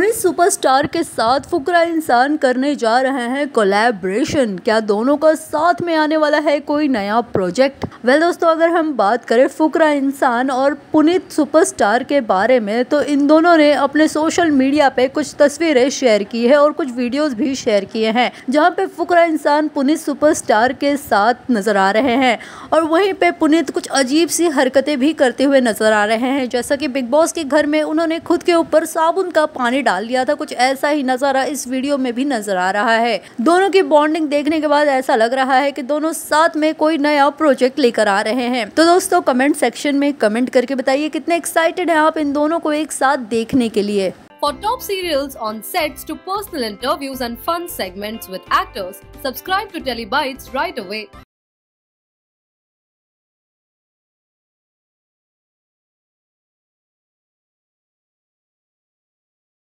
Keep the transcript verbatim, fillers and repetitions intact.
Puneet superstar के साथ फुकरा इंसान करने जा रहे हैं कोलैबोरेशन। क्या दोनों का साथ में आने वाला है कोई नया प्रोजेक्ट? वेल दोस्तों, अगर हम बात करें फुकरा इंसान और पुनीत सुपरस्टार के बारे में, तो इन दोनों ने अपने सोशल मीडिया पे कुछ तस्वीरें शेयर की है और कुछ वीडियोस भी शेयर किए हैं, जहां पे फुकरा इंसान पुनीत सुपरस्टार के साथ नजर आ रहे हैं और वहीं पे पुनीत कुछ अजीब सी हरकतें भी करते हुए नजर आ रहे हैं। जैसा कि बिग बॉस के घर में उन्होंने खुद के ऊपर साबुन का पानी डाल दिया था, कुछ ऐसा ही नजारा इस वीडियो में भी नजर आ रहा है। दोनों की बॉन्डिंग देखने के बाद ऐसा लग रहा है कि दोनों साथ में कोई नया प्रोजेक्ट लेकर आ रहे हैं। तो दोस्तों, कमेंट सेक्शन में कमेंट करके बताइए कितने एक्साइटेड हैं आप इन दोनों को एक साथ देखने के लिए। For top serials on sets to personal interviews and fun segments with actors, subscribe to Telebytes right away.